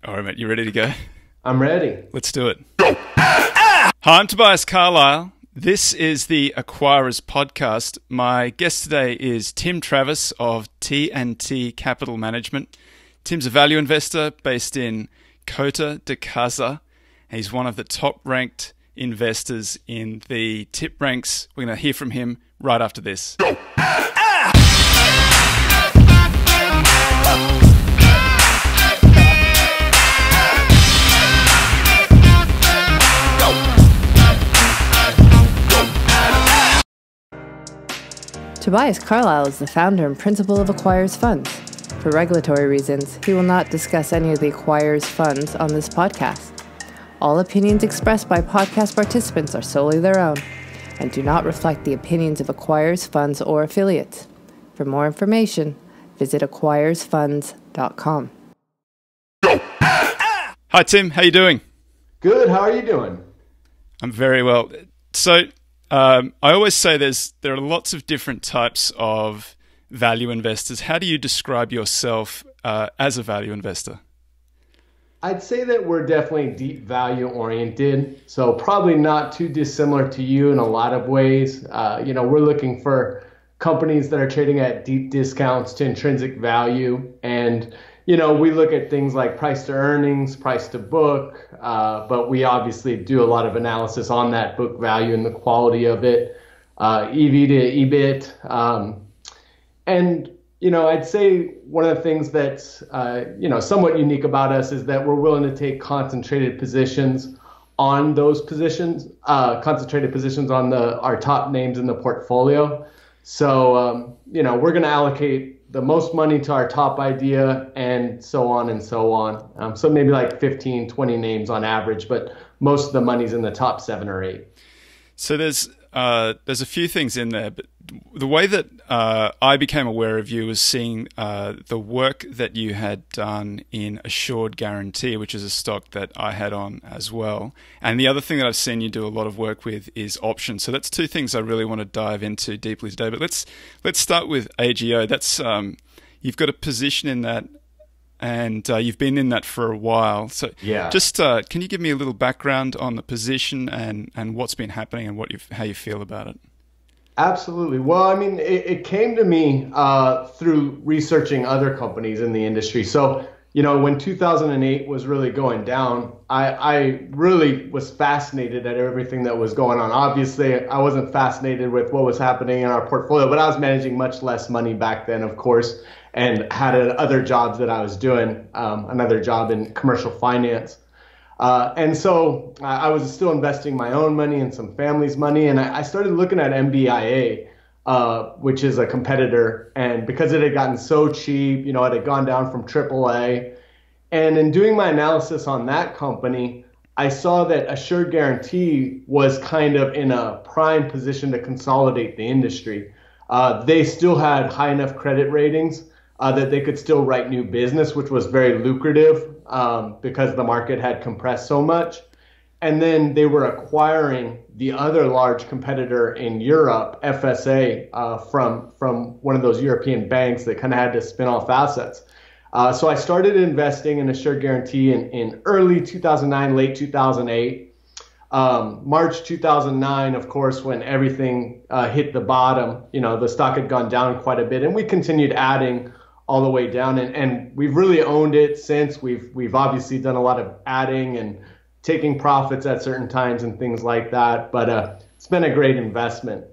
All right, mate, you ready to go? I'm ready. Let's do it. Hi, I'm Tobias Carlisle. This is the Acquirers Podcast. My guest today is Tim Travis of T&T Capital Management. Tim's a value investor based in Kota de Casa. He's one of the top-ranked investors in the tip ranks. We're going to hear from him right after this. Tobias Carlisle is the founder and principal of Acquirers Funds. For regulatory reasons, he will not discuss any of the Acquirers Funds on this podcast. All opinions expressed by podcast participants are solely their own and do not reflect the opinions of Acquirers Funds or affiliates. For more information, visit acquirersfunds.com. Hi, Tim. How you doing? Good. How are you doing? I'm very well. So, I always say there are lots of different types of value investors. How do you describe yourself as a value investor? I'd say that we're definitely deep value oriented. So probably not too dissimilar to you in a lot of ways. We're looking for companies that are trading at deep discounts to intrinsic value. And, we look at things like price to earnings, price to book, but we obviously do a lot of analysis on that book value and the quality of it, EV to EBIT. I'd say one of the things that's, somewhat unique about us is that we're willing to take concentrated positions on those positions, concentrated positions on our top names in the portfolio. So, we're going to allocate the most money to our top idea and so on and so on. So maybe like 15, 20 names on average, but most of the money's in the top 7 or 8. So there's a few things in there, but the way that I became aware of you was seeing the work that you had done in Assured Guarantee, which is a stock that I had on as well. And the other thing that I've seen you do a lot of work with is options. So that's two things I really want to dive into deeply today. But let's start with AGO. That's you've got a position in that, and you've been in that for a while. So yeah. Just can you give me a little background on the position and what's been happening and how you feel about it? Absolutely. Well, I mean, it came to me through researching other companies in the industry. So, when 2008 was really going down, I really was fascinated at everything that was going on. Obviously, I wasn't fascinated with what was happening in our portfolio, but I was managing much less money back then, of course, and had other jobs that I was doing, another job in commercial finance. And so I was still investing my own money and some family's money. And I started looking at MBIA, which is a competitor. And because it had gotten so cheap, it had gone down from AAA. And in doing my analysis on that company, I saw that Assured Guarantee was kind of in a prime position to consolidate the industry. They still had high enough credit ratings that they could still write new business, which was very lucrative because the market had compressed so much. And then they were acquiring the other large competitor in Europe, FSA, from one of those European banks that kind of had to spin off assets. So I started investing in Assured Guarantee in early 2009, late 2008. March 2009, of course, when everything hit the bottom, the stock had gone down quite a bit, and we continued adding all the way down, and we've really owned it since. We've obviously done a lot of adding and taking profits at certain times and things like that, but it's been a great investment.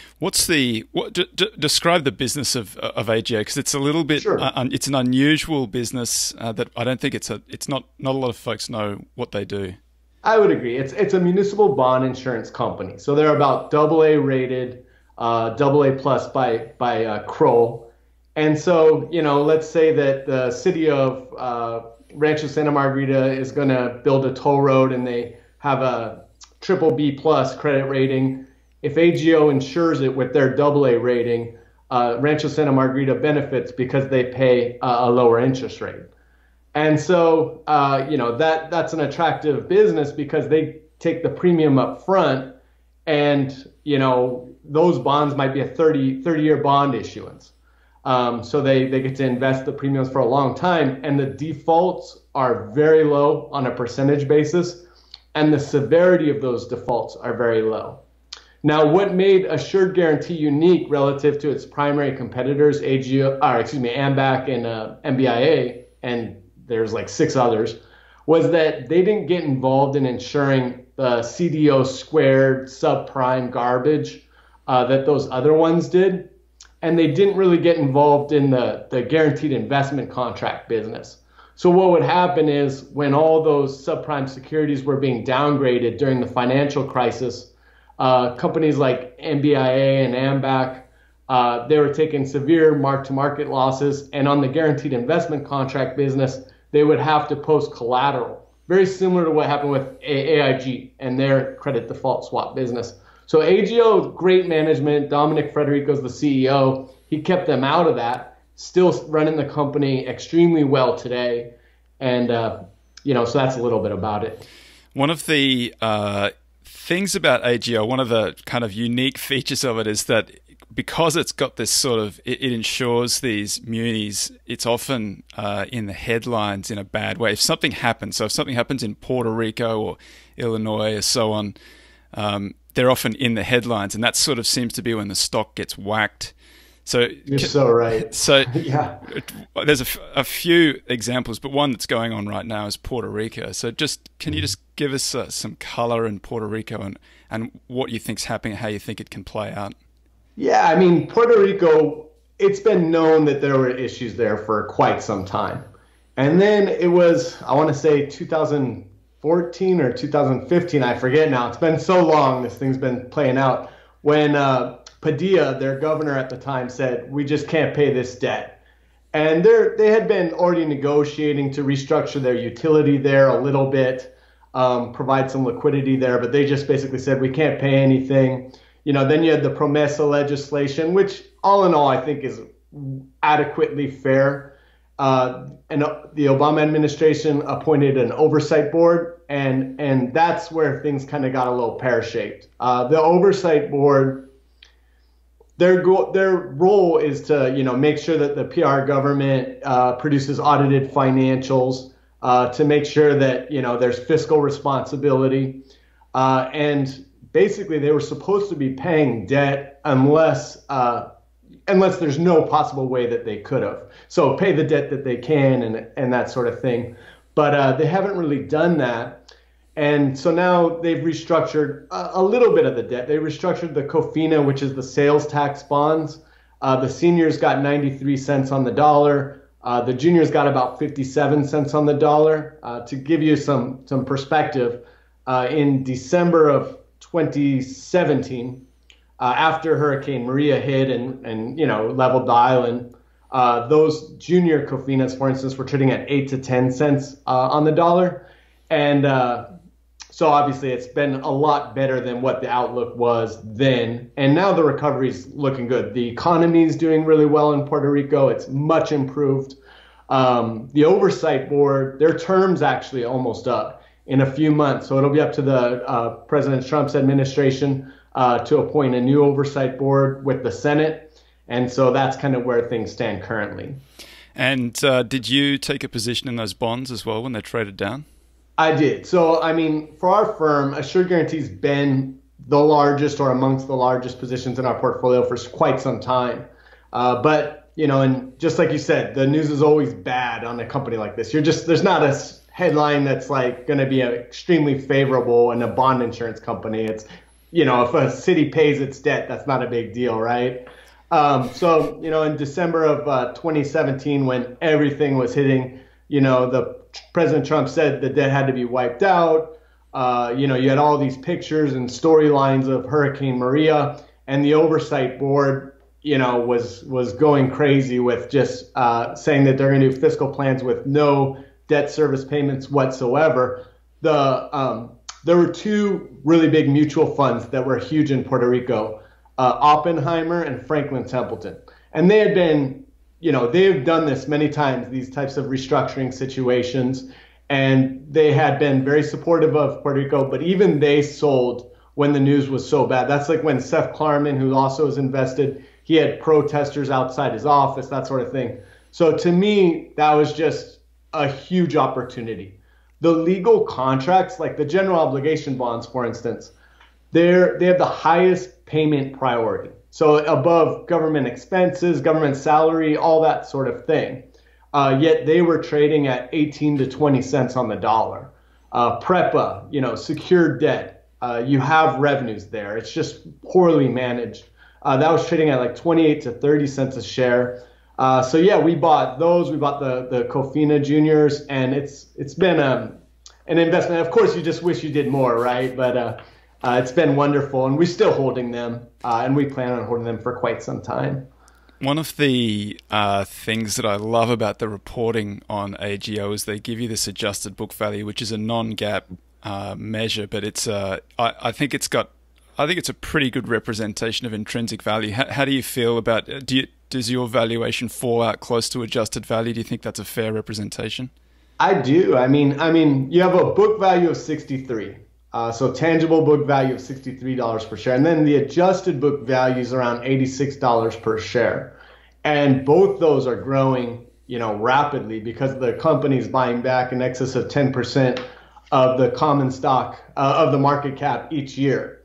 Describe the business of AGO, because it's a little bit Sure. It's an unusual business that I don't think it's not a lot of folks know what they do. I would agree. It's a municipal bond insurance company, so they're about AA rated, AA plus by Kroll. And so, let's say that the city of Rancho Santa Margarita is going to build a toll road and they have a BBB plus credit rating. If AGO insures it with their AA rating, Rancho Santa Margarita benefits because they pay a lower interest rate. And so, that's an attractive business because they take the premium up front, and, those bonds might be a 30-year bond issuance. So they get to invest the premiums for a long time, and the defaults are very low on a percentage basis, and the severity of those defaults are very low. Now, what made Assured Guarantee unique relative to its primary competitors, AMBAC and MBIA, and there's like 6 others, was that they didn't get involved in insuring the CDO squared subprime garbage that those other ones did. And they didn't really get involved in the guaranteed investment contract business. So what would happen is when all those subprime securities were being downgraded during the financial crisis, companies like MBIA and AMBAC, they were taking severe mark-to-market losses. And on the guaranteed investment contract business, they would have to post collateral, very similar to what happened with AIG and their credit default swap business. So AGO, great management. Dominic Frederico's the CEO. He kept them out of that, still running the company extremely well today. And, so that's a little bit about it. One of the things about AGO, one of the kind of unique features of it is that because it's got this sort of, it insures these munis, it's often in the headlines in a bad way. If something happens, so if something happens in Puerto Rico or Illinois or so on, they're often in the headlines, and that sort of seems to be when the stock gets whacked. So you're so right. So yeah, there's a few examples, but one that's going on right now is Puerto Rico. So can you just give us some color in Puerto Rico and what you think's happening, how you think it can play out? Yeah, I mean, Puerto Rico, it's been known that there were issues there for quite some time. And then it was, I want to say 2014 or 2015, I forget now. It's been so long, this thing's been playing out, when Padilla, their governor at the time, said, we just can't pay this debt. And they had been already negotiating to restructure their utility there a little bit, provide some liquidity there, but they just basically said, we can't pay anything. Then you had the PROMESA legislation, which all in all, I think is adequately fair. And the Obama administration appointed an oversight board, and that's where things kind of got a little pear-shaped. The oversight board, their role is to, make sure that the PR government produces audited financials, to make sure that, there's fiscal responsibility, and basically, they were supposed to be paying debt unless there's no possible way that they could have. So pay the debt that they can and that sort of thing. But they haven't really done that. And so now they've restructured a little bit of the debt. They restructured the COFINA, which is the sales tax bonds. The seniors got 93 cents on the dollar. The juniors got about 57 cents on the dollar. To give you some perspective, in December of 2017, after Hurricane Maria hit and leveled the island, those junior COFINAs, for instance, were trading at 8 to 10 cents on the dollar. And so obviously it's been a lot better than what the outlook was then. And now the recovery's looking good. The economy's doing really well in Puerto Rico. It's much improved. The oversight board, their term's actually almost up in a few months. So it'll be up to the President Trump's administration to appoint a new oversight board with the Senate. And so that's kind of where things stand currently. And did you take a position in those bonds as well when they traded down? I did. So, I mean, for our firm, Assured Guarantee's been the largest or amongst the largest positions in our portfolio for quite some time. But, and just like you said, the news is always bad on a company like this. There's not a headline that's like going to be extremely favorable in a bond insurance company. It's, if a city pays its debt, that's not a big deal, right? So, in December of 2017, when everything was hitting, the President Trump said the debt had to be wiped out. You had all these pictures and storylines of Hurricane Maria, and the oversight board, was going crazy with just saying that they're going to do fiscal plans with no debt service payments whatsoever. There were two really big mutual funds that were huge in Puerto Rico, Oppenheimer and Franklin Templeton. And they had been, they have done this many times, these types of restructuring situations, and they had been very supportive of Puerto Rico, but even they sold when the news was so bad. That's like when Seth Klarman, who also is invested, he had protesters outside his office, that sort of thing. So to me, that was just, a huge opportunity. The legal contracts, like the general obligation bonds, for instance, they have the highest payment priority. So above government expenses, government salary, all that sort of thing. Yet they were trading at 18 to 20 cents on the dollar. PREPA, secured debt, you have revenues there. It's just poorly managed. That was trading at like 28 to 30 cents a share. So yeah, we bought those. We bought the Cofina Juniors, and it's been an investment. Of course, you just wish you did more, right? But it's been wonderful, and we're still holding them, and we plan on holding them for quite some time. One of the things that I love about the reporting on AGO is they give you this adjusted book value, which is a non-GAAP measure, but it's I think it's a pretty good representation of intrinsic value. How do you feel about? Does your valuation fall out close to adjusted value? Do you think that's a fair representation? I do. I mean, you have a book value of 63. So tangible book value of $63 per share. And then the adjusted book value is around $86 per share. And both those are growing, rapidly because the company's buying back in excess of 10% of the common stock of the market cap each year.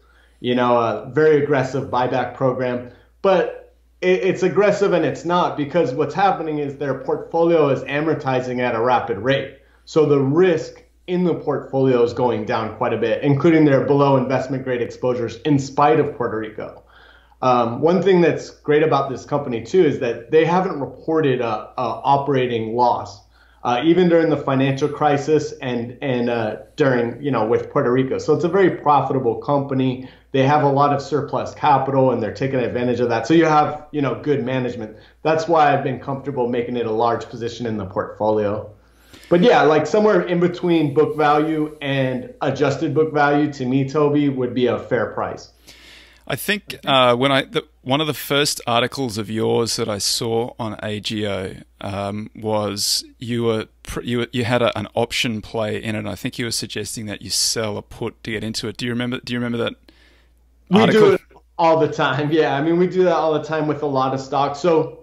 A very aggressive buyback program. But it's aggressive and it's not, because what's happening is their portfolio is amortizing at a rapid rate. So the risk in the portfolio is going down quite a bit, including their below investment grade exposures in spite of Puerto Rico. One thing that's great about this company too is that they haven't reported a operating loss, even during the financial crisis and during, with Puerto Rico. So it's a very profitable company. They have a lot of surplus capital and they're taking advantage of that. So you have, good management. That's why I've been comfortable making it a large position in the portfolio. But yeah, like somewhere in between book value and adjusted book value, to me, Toby, would be a fair price. I think one of the first articles of yours that I saw on AGO was you had an option play in it. And I think you were suggesting that you sell a put to get into it. Do you remember that article? We do it all the time. Yeah, I mean, we do that all the time with a lot of stocks. So,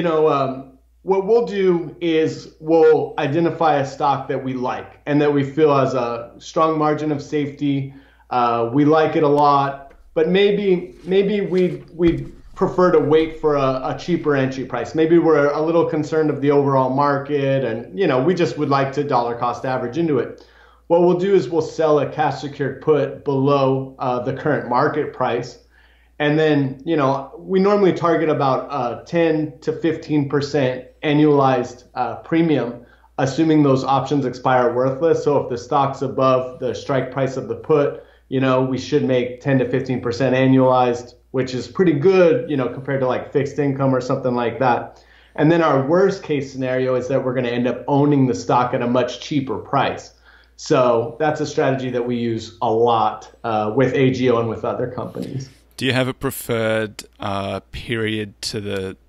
what we'll do is we'll identify a stock that we like and that we feel has a strong margin of safety. We like it a lot, but maybe we'd prefer to wait for a cheaper entry price. Maybe we're a little concerned of the overall market and, we just would like to dollar cost average into it. What we'll do is we'll sell a cash secured put below the current market price. And then, we normally target about 10 to 15% annualized premium, assuming those options expire worthless. So if the stock's above the strike price of the put, we should make 10 to 15% annualized, which is pretty good, compared to like fixed income or something like that. And then our worst case scenario is that we're going to end up owning the stock at a much cheaper price. So that's a strategy that we use a lot with AGO and with other companies. Do you have a preferred period to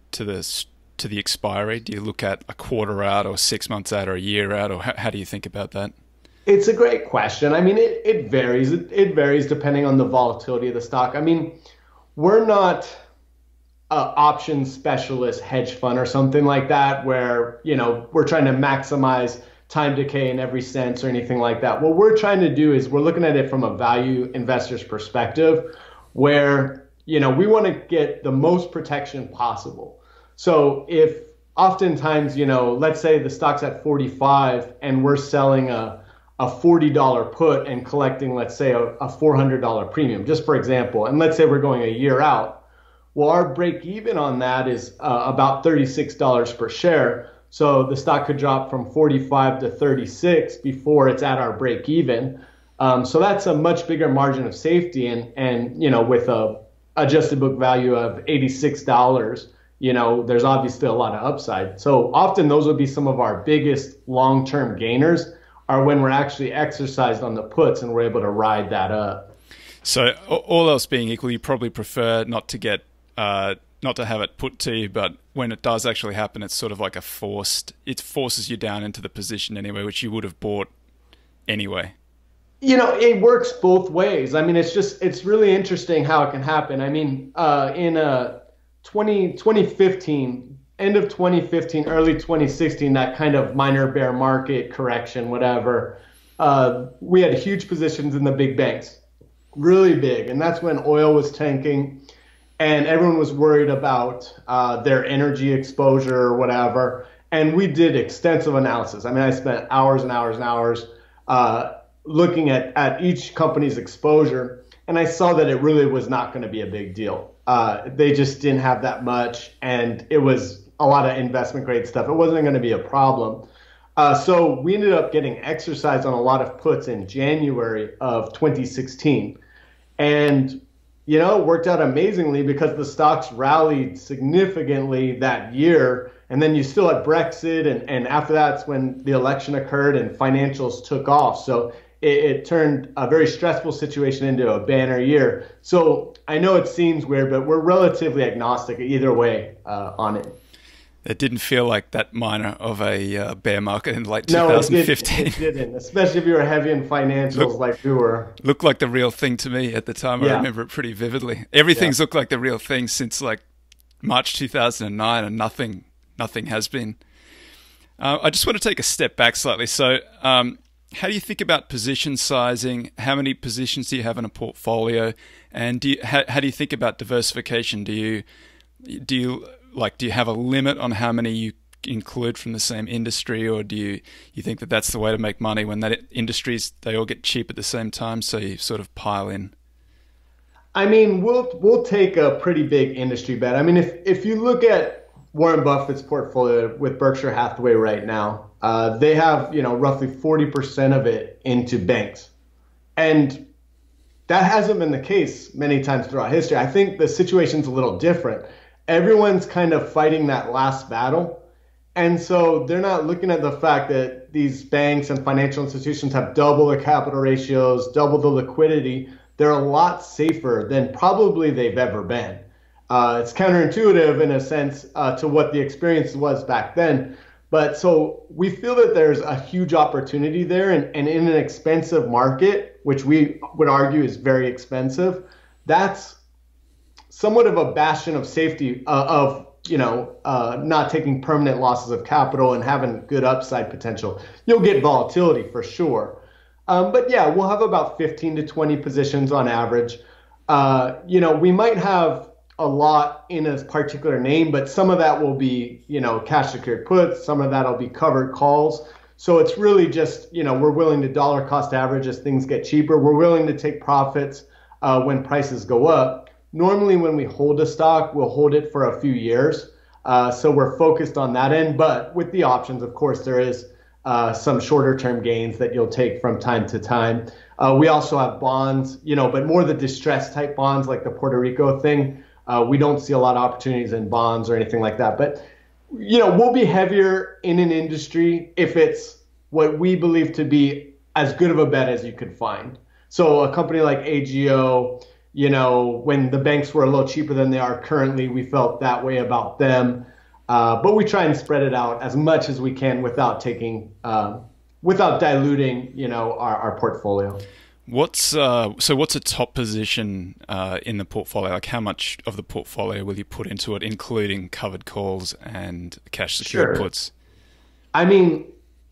the expiry? Do you look at a quarter out or 6 months out or a year out, or how do you think about that? It's a great question. I mean, it varies. It varies depending on the volatility of the stock. I mean, we're not an option specialist hedge fund or something like that where, we're trying to maximize time decay in every sense or anything like that. What we're trying to do is we're looking at it from a value investor's perspective where, we want to get the most protection possible. So if oftentimes, let's say the stock's at 45 and we're selling a $40 put and collecting, let's say, a $400 premium, just for example, and let's say we're going a year out, well, our break even on that is about $36 per share. So the stock could drop from 45 to 36 before it's at our break even. So that's a much bigger margin of safety. And with a adjusted book value of $86, there's obviously a lot of upside. So often those would be some of our biggest long-term gainers are when we're actually exercised on the puts and we're able to ride that up. So all else being equal, you probably prefer not to have it put to you, but when it does actually happen, it's sort of like it forces you down into the position anyway, which you would have bought anyway. It works both ways. I mean, it's really interesting how it can happen. I mean, in 2015, end of 2015, early 2016, that kind of minor bear market correction, whatever, we had huge positions in the big banks, really big. And that's when oil was tanking and everyone was worried about their energy exposure or whatever. And we did extensive analysis. I mean, I spent hours and hours and hours looking at each company's exposure. And I saw that it really was not going to be a big deal. They just didn't have that much. And it was a lot of investment grade stuff. It wasn't going to be a problem. So we ended up getting exercised on a lot of puts in January of 2016. And, you know, it worked out amazingly because the stocks rallied significantly that year. And then you still had Brexit. And after that's when the election occurred and financials took off. So it turned a very stressful situation into a banner year. So I know it seems weird, but we're relatively agnostic either way on it. It didn't feel like that minor of a bear market in late 2015. No, it didn't, especially if you were heavy in financials like we were. Looked like the real thing to me at the time. I remember it pretty vividly. Everything's looked like the real thing since like March 2009, and nothing has been. I just want to take a step back slightly. So how do you think about position sizing? How many positions do you have in a portfolio? And how do you think about diversification? Do you have a limit on how many you include from the same industry, or do you think that that's the way to make money when that industries, they all get cheap at the same time, so you sort of pile in? I mean, we'll take a pretty big industry bet. I mean, if you look at Warren Buffett's portfolio with Berkshire Hathaway right now, they have, roughly 40% of it into banks. And that hasn't been the case many times throughout history. I think the situation's a little different. Everyone's kind of fighting that last battle. And so they're not looking at the fact that these banks and financial institutions have double the capital ratios, double the liquidity. They're a lot safer than probably they've ever been. It's counterintuitive in a sense to what the experience was back then. But so we feel that there's a huge opportunity there, and in an expensive market, which we would argue is very expensive, that's somewhat of a bastion of safety of not taking permanent losses of capital and having good upside potential. You'll get volatility for sure. But yeah, we'll have about 15 to 20 positions on average. We might have a lot in a particular name, but some of that will be, cash secured puts, some of that will be covered calls. So it's really just, we're willing to dollar cost average as things get cheaper. We're willing to take profits when prices go up. Normally when we hold a stock, we'll hold it for a few years. So we're focused on that end, but with the options, of course, there is some shorter term gains that you'll take from time to time. We also have bonds, but more the distressed type bonds like the Puerto Rico thing. We don't see a lot of opportunities in bonds or anything like that. But, we'll be heavier in an industry if it's what we believe to be as good of a bet as you could find. So a company like AGO, when the banks were a little cheaper than they are currently, we felt that way about them. But we try and spread it out as much as we can without diluting, our portfolio. What's a top position in the portfolio? Like how much of the portfolio will you put into it, including covered calls and cash secured puts? I mean,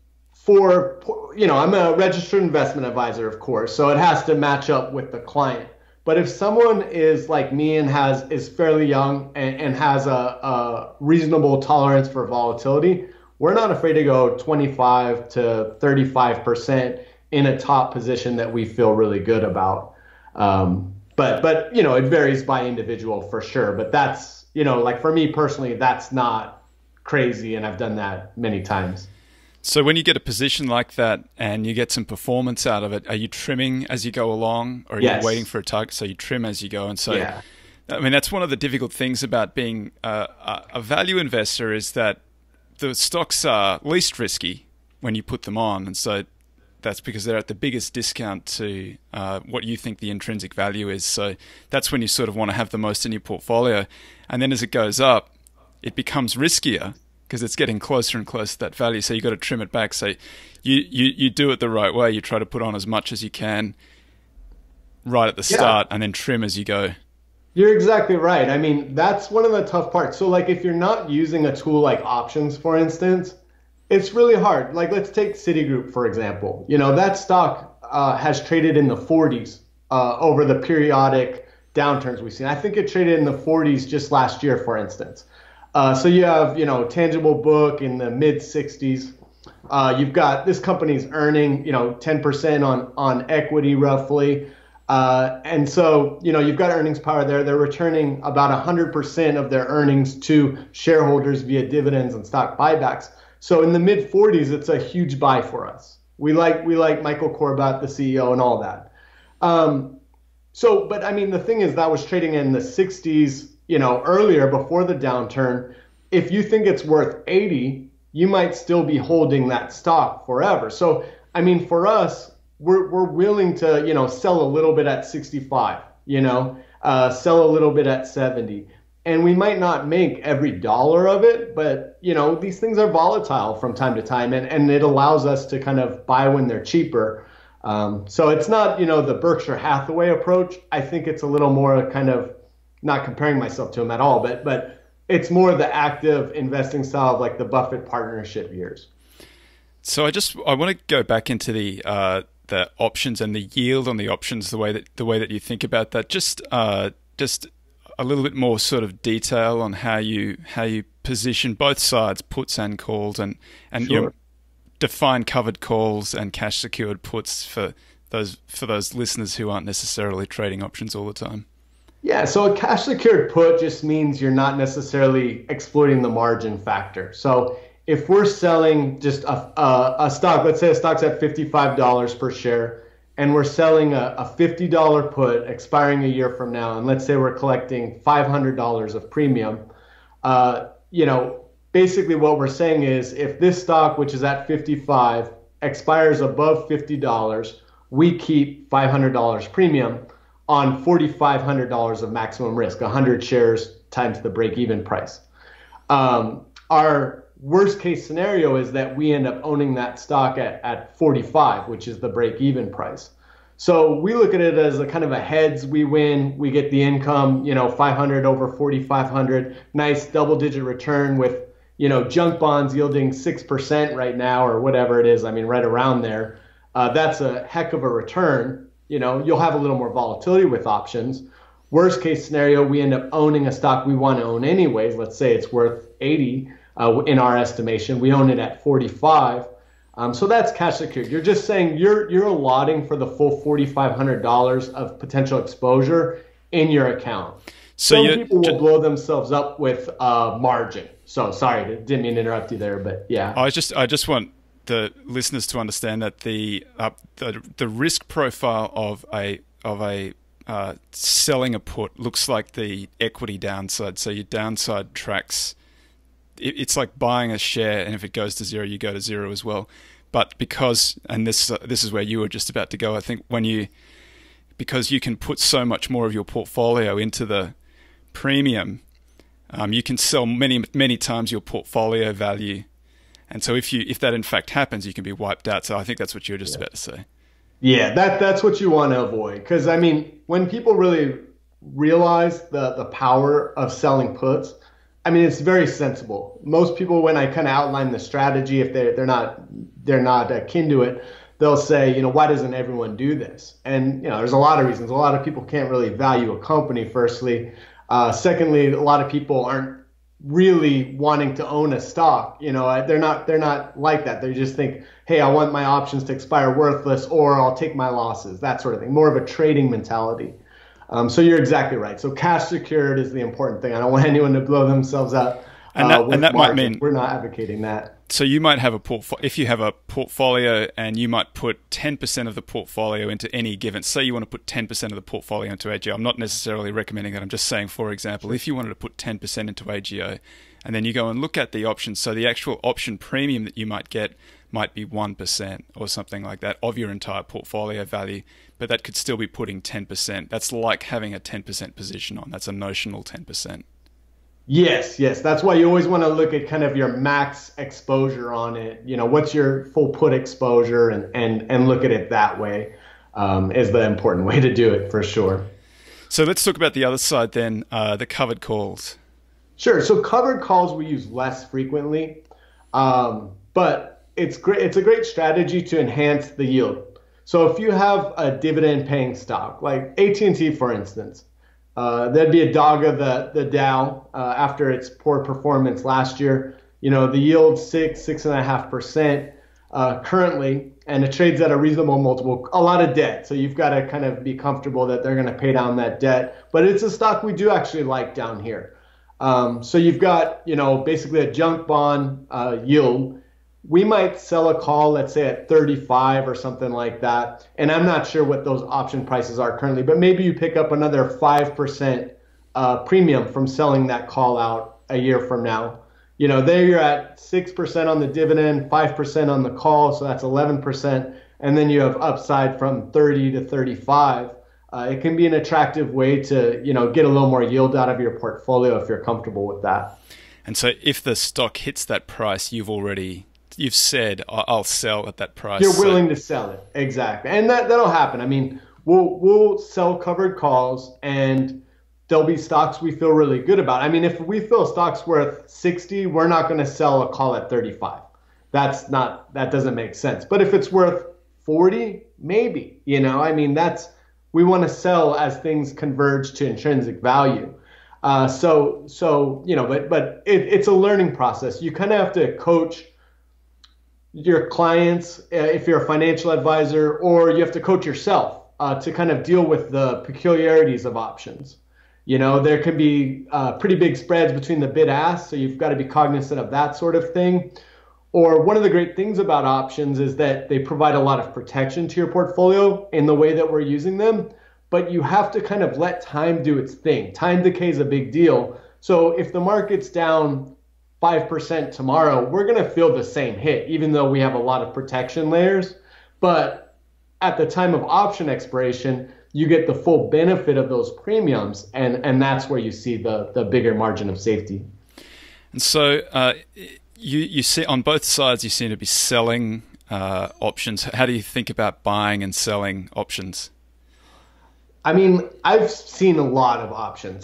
I'm a registered investment advisor, of course, so it has to match up with the client. But if someone is like me and is fairly young and has a reasonable tolerance for volatility, we're not afraid to go 25 to 35% in a top position that we feel really good about. But it varies by individual for sure. But that's, like for me personally, that's not crazy. And I've done that many times. So when you get a position like that and you get some performance out of it, are you trimming as you go along, or are you waiting for a target? So you trim as you go. And so, I mean, that's one of the difficult things about being a value investor is that the stocks are least risky when you put them on. And so that's because they're at the biggest discount to what you think the intrinsic value is. So that's when you sort of want to have the most in your portfolio. And then as it goes up, it becomes riskier because it's getting closer and closer to that value. So you've got to trim it back. So you do it the right way. You try to put on as much as you can right at the start and then trim as you go. You're exactly right. I mean, that's one of the tough parts. So like if you're not using a tool like options, for instance, it's really hard. Like let's take Citigroup, for example. You know, that stock has traded in the 40s over the periodic downturns we've seen. I think it traded in the 40s just last year, for instance. So you have, you know, tangible book in the mid 60s. You've got this company's earning, you know, 10% on equity roughly. And so, you know, you've got earnings power there. They're returning about 100% of their earnings to shareholders via dividends and stock buybacks. So in the mid 40s, it's a huge buy for us. We like Michael Corbat, the CEO, and all that. But I mean, the thing is that was trading in the 60s, you know, earlier before the downturn. If you think it's worth 80, you might still be holding that stock forever. So, I mean, for us, we're willing to, you know, sell a little bit at 65, you know, sell a little bit at 70. And we might not make every dollar of it, but, you know, these things are volatile from time to time, and it allows us to kind of buy when they're cheaper. So it's not, you know, the Berkshire Hathaway approach. I think it's a little more kind of, not comparing myself to him at all, but it's more the active investing style of like the Buffett partnership years. So I want to go back into the options and the yield on the options, the way that you think about that. Just a little bit more sort of detail on how you position both sides, puts and calls, and Sure. you know, define covered calls and cash secured puts for those listeners who aren't necessarily trading options all the time. Yeah, so a cash secured put just means you're not necessarily exploiting the margin factor. So if we're selling just a stock, let's say a stock's at $55 per share, and we're selling a $50 put expiring a year from now, and let's say we're collecting $500 of premium, you know, basically what we're saying is if this stock, which is at 55, expires above $50, we keep $500 premium on $4,500 of maximum risk, 100 shares times the break-even price. Our worst case scenario is that we end up owning that stock at 45, which is the break-even price. So we look at it as a kind of a heads. We win, we get the income, you know, 500 over 4,500, nice double-digit return with, you know, junk bonds yielding 6% right now or whatever it is. I mean, right around there. That's a heck of a return. You know, you'll have a little more volatility with options. Worst case scenario, we end up owning a stock we want to own anyways. Let's say it's worth 80 in our estimation. We own it at 45. So that's cash secured. You're just saying you're allotting for the full $4,500 of potential exposure in your account. So some people will blow themselves up with margin. So sorry, didn't mean to interrupt you there, but yeah. I just want the listeners to understand that the risk profile of a selling a put looks like the equity downside. So your downside tracks. It's like buying a share, and if it goes to zero, you go to zero as well. But because, and this is where you were just about to go, I think because you can put so much more of your portfolio into the premium, you can sell many times your portfolio value. And so if that in fact happens, you can be wiped out. So I think that's what you were just about to say. Yeah, that's what you want to avoid. Because I mean, when people really realize the power of selling puts, I mean, it's very sensible. Most people, when I kind of outline the strategy, if they're not akin to it, they'll say, you know, why doesn't everyone do this? And, you know, there's a lot of reasons. A lot of people can't really value a company, firstly. Secondly, a lot of people aren't really wanting to own a stock. You know, they're not like that. They just think, hey, I want my options to expire worthless, or I'll take my losses, that sort of thing. More of a trading mentality. So you're exactly right. So cash secured is the important thing. I don't want anyone to blow themselves up. And that might mean we're not advocating that. So you might have if you have a portfolio, and you might put 10% of the portfolio into any given. Say you want to put 10% of the portfolio into AGO. I'm not necessarily recommending that. I'm just saying, for example, if you wanted to put 10% into AGO, and then you go and look at the options, so the actual option premium that you might get might be 1% or something like that of your entire portfolio value, but that could still be putting 10%. That's like having a 10% position on. That's a notional 10%. Yes. That's why you always want to look at kind of your max exposure on it. You know, what's your full put exposure, and look at it that way is the important way to do it for sure. So let's talk about the other side then, the covered calls. Sure. So covered calls we use less frequently, but it's great. It's a great strategy to enhance the yield. So if you have a dividend-paying stock, like AT&T, for instance, that'd be a dog of the Dow after its poor performance last year. The yield 6.5% currently, and it trades at a reasonable multiple. A lot of debt, so you've got to kind of be comfortable that they're going to pay down that debt. But it's a stock we do actually like down here. So you've got basically a junk bond yield. We might sell a call, let's say at 35 or something like that. And I'm not sure what those option prices are currently, but maybe you pick up another 5% premium from selling that call out a year from now. There you're at 6% on the dividend, 5% on the call, so that's 11%. And then you have upside from 30 to 35. It can be an attractive way to, get a little more yield out of your portfolio if you're comfortable with that. And so if the stock hits that price, you've said, I'll sell at that price. You're willing to sell it. Exactly. And that'll happen. I mean, we'll sell covered calls, and there'll be stocks we feel really good about. I mean, if we feel a stock's worth 60, we're not going to sell a call at 35. That doesn't make sense. But if it's worth 40, maybe, we want to sell as things converge to intrinsic value. But it's a learning process. You kind of have to coach your clients if you're a financial advisor, or you have to coach yourself to kind of deal with the peculiarities of options. There can be pretty big spreads between the bid ask, so you've got to be cognizant of that sort of thing. Or one of the great things about options is that they provide a lot of protection to your portfolio in the way that we're using them, but you have to kind of let time do its thing. Time decay is a big deal. So if the market's down 5% tomorrow, we're going to feel the same hit, even though we have a lot of protection layers. But at the time of option expiration, you get the full benefit of those premiums, and that's where you see the bigger margin of safety. And so you see on both sides, you seem to be selling options. How do you think about buying and selling options? I mean, I've seen a lot of options.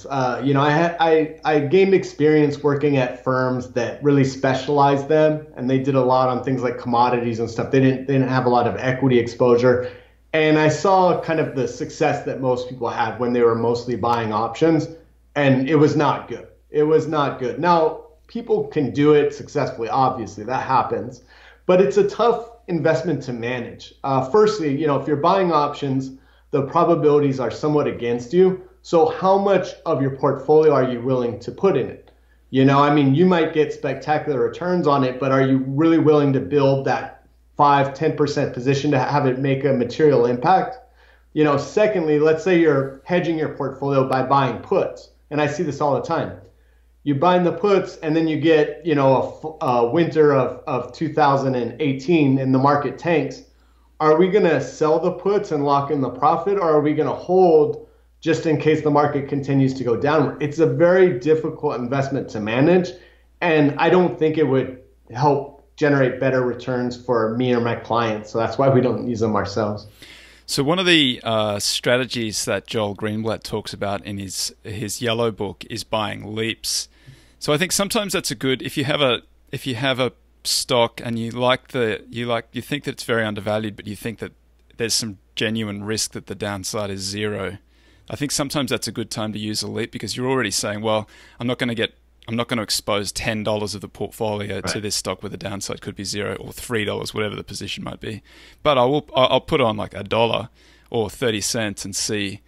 I gained experience working at firms that really specialized them, and they did a lot on things like commodities and stuff. They didn't have a lot of equity exposure. And I saw kind of the success that most people had when they were mostly buying options, and it was not good. It was not good. Now, people can do it successfully, obviously, that happens, but it's a tough investment to manage. Firstly, if you're buying options, the probabilities are somewhat against you. So how much of your portfolio are you willing to put in it? You might get spectacular returns on it, but are you really willing to build that 5-10% position to have it make a material impact? Secondly, let's say you're hedging your portfolio by buying puts. And I see this all the time. You buy the puts, and then you get, a winter of 2018 and the market tanks. Are we going to sell the puts and lock in the profit, or are we going to hold just in case the market continues to go downward? It's a very difficult investment to manage, and I don't think it would help generate better returns for me or my clients. So that's why we don't use them ourselves. So one of the strategies that Joel Greenblatt talks about in his yellow book is buying leaps. So I think sometimes that's a good, if you have a stock and you think that it's very undervalued, but you think that there's some genuine risk that the downside is zero. I think sometimes that's a good time to use a leap, because you're already saying, well, I'm not going to expose $10 of the portfolio to this stock where the downside could be zero, or $3, whatever the position might be. But I'll put on like $1 or 30 cents and see,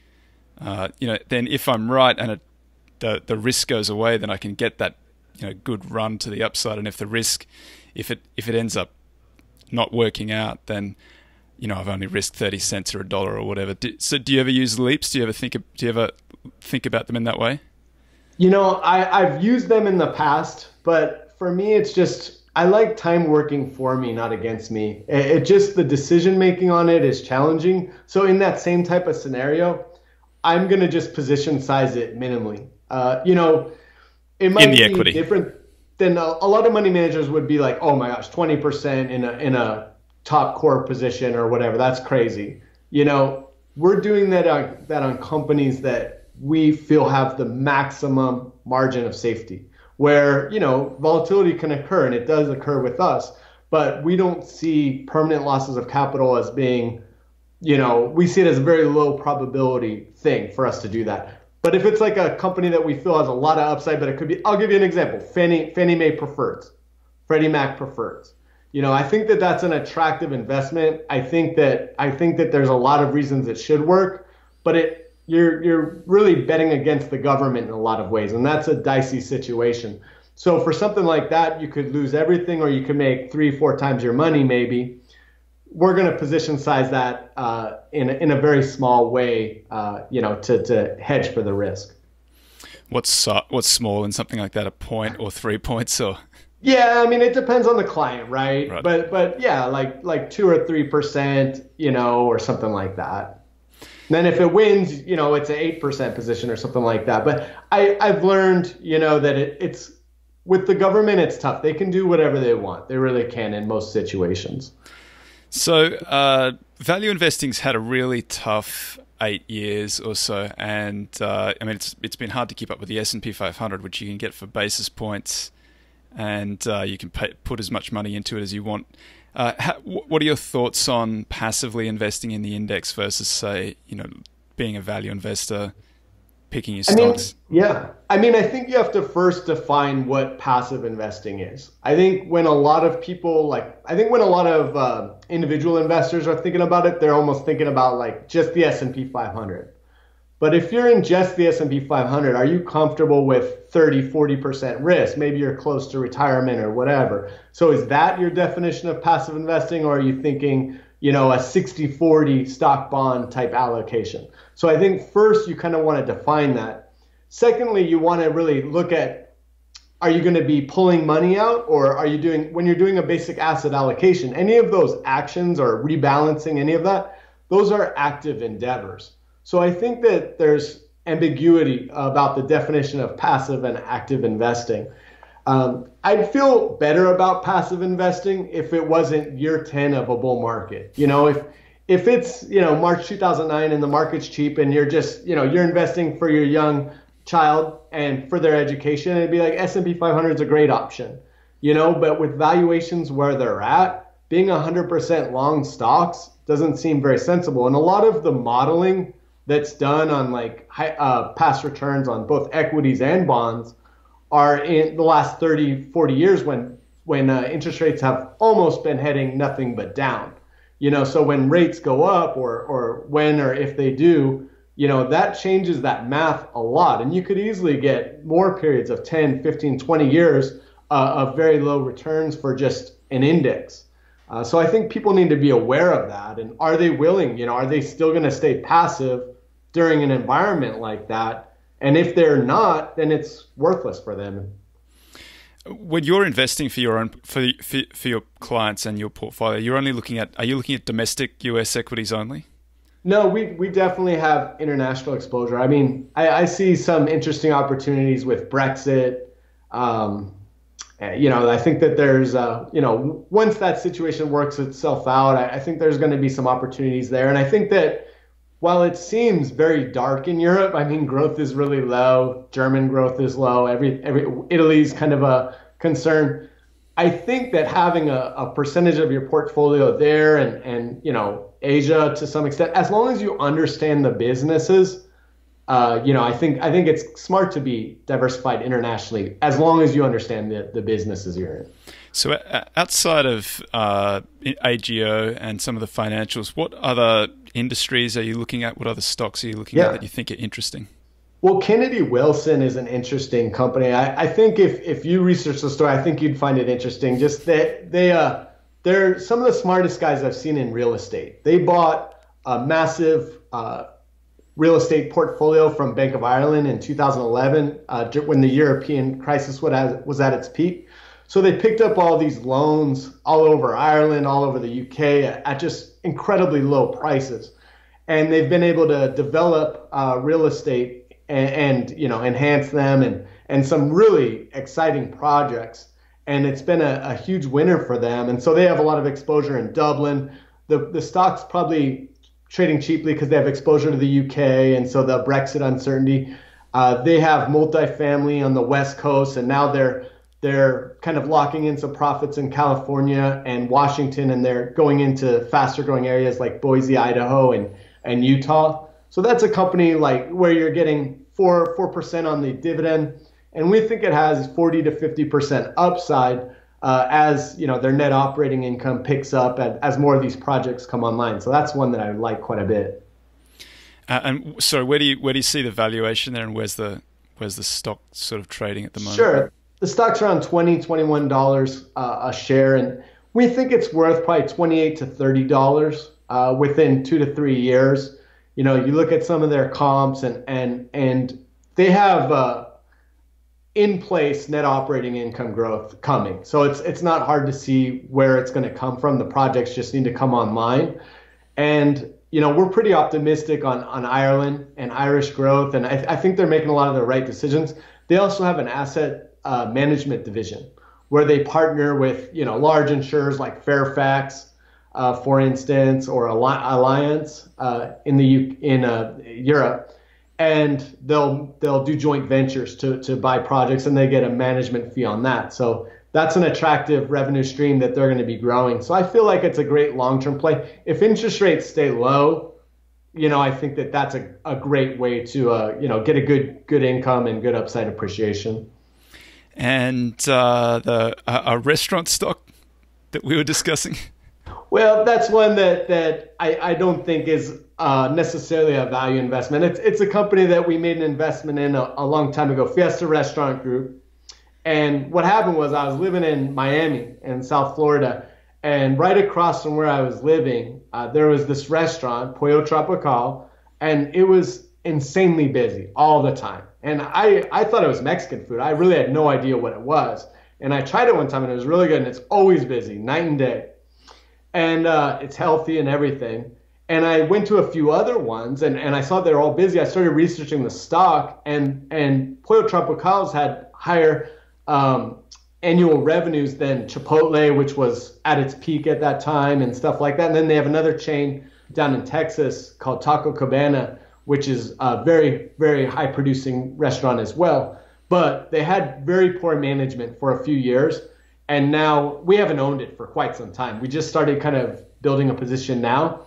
then if I'm right and the risk goes away, then I can get that, good run to the upside. And if the risk, if it ends up not working out, then, I've only risked 30 cents or $1 or whatever. So do you ever use leaps? Do you ever think about them in that way? I've used them in the past, but for me, it's just, I like time working for me, not against me. It just, the decision making on it is challenging. So in that same type of scenario, I'm going to just position size it minimally. It might be equity different than a lot of money managers would be like, oh my gosh, 20% in a top core position or whatever. That's crazy. We're doing that on companies that we feel have the maximum margin of safety, where, volatility can occur, and it does occur with us, but we don't see permanent losses of capital as being, we see it as a very low probability thing for us to do that. But if it's like a company that we feel has a lot of upside, but it could be, I'll give you an example, Fannie Mae preferreds, Freddie Mac preferreds. I think that that's an attractive investment. I think that there's a lot of reasons it should work, but you're really betting against the government in a lot of ways, and that's a dicey situation. So for something like that, you could lose everything, or you could make 3-4 times your money maybe. We're going to position size that in a very small way, to hedge for the risk. What's small in something like that? A point or 3 points, or? Yeah, I mean, it depends on the client, right? But yeah, like 2 or 3%, or something like that. And then if it wins, it's an 8% position or something like that. But I've learned, that it's with the government, it's tough. They can do whatever they want. They really can in most situations. So value investing's had a really tough 8 years or so, and it's been hard to keep up with the S&P 500, which you can get for basis points, and you can put as much money into it as you want. What are your thoughts on passively investing in the index versus, say, being a value investor, picking your stocks? I think you have to first define what passive investing is. I think when a lot of people individual investors are thinking about it, they're almost thinking about just the S&P 500. But if you're in just the S&P 500, are you comfortable with 30-40% risk? Maybe you're close to retirement or whatever. So is that your definition of passive investing, or are you thinking, a 60-40 stock bond type allocation? So I think first you kind of want to define that. Secondly, you want to really look at, are you going to be pulling money out, or when you're doing a basic asset allocation, any of those actions or rebalancing, any of that, those are active endeavors. So I think that there's ambiguity about the definition of passive and active investing. I'd feel better about passive investing if it wasn't year 10 of a bull market. If it's, March 2009 and the market's cheap and you're just, you're investing for your young child and for their education, it'd be like S&P 500 is a great option, but with valuations where they're at, being 100% long stocks doesn't seem very sensible. And a lot of the modeling that's done on past returns on both equities and bonds are in the last 30-40 years when interest rates have almost been heading nothing but down. So when rates go up or when or if they do, that changes that math a lot. And you could easily get more periods of 10, 15, 20 years of very low returns for just an index. So I think people need to be aware of that. And are they willing, are they still going to stay passive during an environment like that? And if they're not, then it's worthless for them. When you're investing for your own for your clients and your portfolio, are you looking at domestic US equities only? No, we definitely have international exposure. I mean, I see some interesting opportunities with Brexit. I think that there's once that situation works itself out, I think there's going to be some opportunities there. And I think that while it seems very dark in Europe, I mean, growth is really low. German growth is low. Italy's kind of a concern. I think that having a percentage of your portfolio there and Asia to some extent, as long as you understand the businesses, I think it's smart to be diversified internationally as long as you understand the businesses you're in. So outside of AGO and some of the financials, what other industries are you looking at? What other stocks are you looking at that you think are interesting? Well, Kennedy Wilson is an interesting company. I think if you research the story, I think you'd find it interesting. Just that they're some of the smartest guys I've seen in real estate. They bought a massive real estate portfolio from Bank of Ireland in 2011 when the European crisis was at its peak. So they picked up all these loans all over Ireland, all over the UK at just incredibly low prices. And they've been able to develop real estate and enhance them and some really exciting projects. And it's been a huge winner for them. And so they have a lot of exposure in Dublin. The stock's probably trading cheaply because they have exposure to the UK and so the Brexit uncertainty. They have multifamily on the West Coast, and now they're kind of locking in some profits in California and Washington, and they're going into faster growing areas like Boise, Idaho, and Utah. So that's a company like where you're getting 4% on the dividend, and we think it has 40 to 50% upside as their net operating income picks up as more of these projects come online. So that's one that I like quite a bit. And so where do you see the valuation there, and where's the stock sort of trading at the moment? Sure. The stock's around $21 a share, and we think it's worth probably $28 to $30 within 2 to 3 years. You look at some of their comps, and they have in place net operating income growth coming. So it's not hard to see where it's going to come from. The projects just need to come online, and we're pretty optimistic on Ireland and Irish growth, and I think they're making a lot of the right decisions. They also have an asset management division where they partner with large insurers like Fairfax, for instance, or Alliance in Europe, and they'll do joint ventures to buy projects, and they get a management fee on that. So that's an attractive revenue stream that they're going to be growing. So I feel like it's a great long-term play. If interest rates stay low, I think that's a great way to get a good income and good upside appreciation. And a restaurant stock that we were discussing? Well, that's one that I don't think is necessarily a value investment. It's a company that we made an investment in a long time ago, Fiesta Restaurant Group. And what happened was I was living in Miami in South Florida, and right across from where I was living, there was this restaurant, Pollo Tropical, and it was insanely busy all the time. And I thought it was Mexican food. I really had no idea what it was. And I tried it one time, and it was really good, and it's always busy, night and day. And it's healthy and everything. And I went to a few other ones, and I saw they're all busy. I started researching the stock, and Pollo Tropicals had higher annual revenues than Chipotle, which was at its peak at that time, and stuff like that. And then they have another chain down in Texas called Taco Cabana, which is a very, very high producing restaurant as well. But they had very poor management for a few years. And now we haven't owned it for quite some time. We just started kind of building a position now.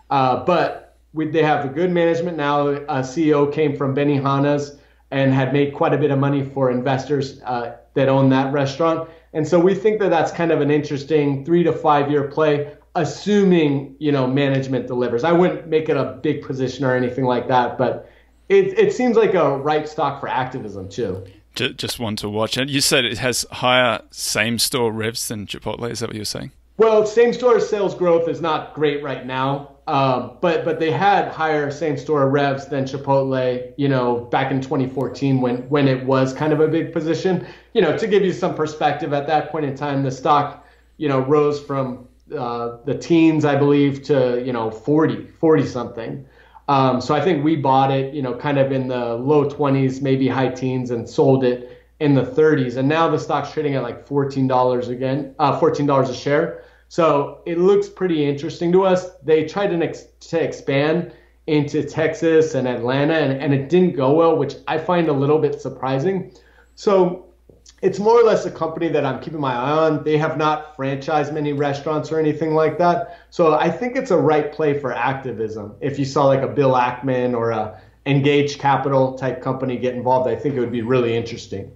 But they have a good management now. A CEO came from Benihana's and had made quite a bit of money for investors that own that restaurant. And so we think that that's kind of an interesting 3 to 5 year play, assuming, management delivers. I wouldn't make it a big position or anything like that, but it seems like a right stock for activism too. Just one to watch. And you said it has higher same-store revs than Chipotle. Is that what you were saying? Well, same-store sales growth is not great right now, but they had higher same-store revs than Chipotle, back in 2014 when it was kind of a big position. To give you some perspective, at that point in time, the stock, rose from the teens, I believe, to 40 something. So I think we bought it, kind of in the low 20s, maybe high teens, and sold it in the 30s. And now the stock's trading at like $14 again, $14 a share. So it looks pretty interesting to us. They tried to expand into Texas and Atlanta, and it didn't go well, which I find a little bit surprising. So it's more or less a company that I'm keeping my eye on. They have not franchised many restaurants or anything like that. So I think it's a right play for activism. If you saw like a Bill Ackman or a Engaged Capital type company get involved, I think it would be really interesting.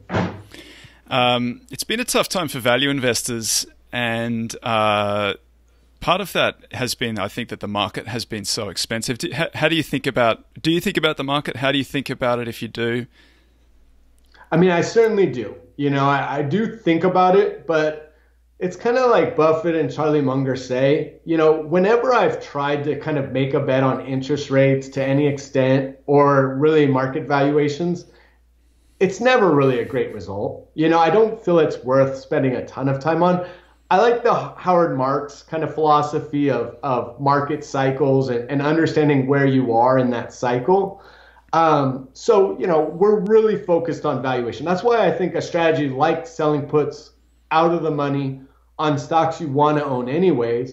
It's been a tough time for value investors, and part of that has been, I think, that the market has been so expensive. How do you think about the market? How do you think about it if you do? I mean, I certainly do. I do think about it, but it's kind of like Buffett and Charlie Munger say, whenever I've tried to kind of make a bet on interest rates to any extent or really market valuations, it's never really a great result. I don't feel it's worth spending a ton of time on. I like the Howard Marks kind of philosophy of market cycles and understanding where you are in that cycle. So, we're really focused on valuation. That's why I think a strategy like selling puts out of the money on stocks you want to own anyways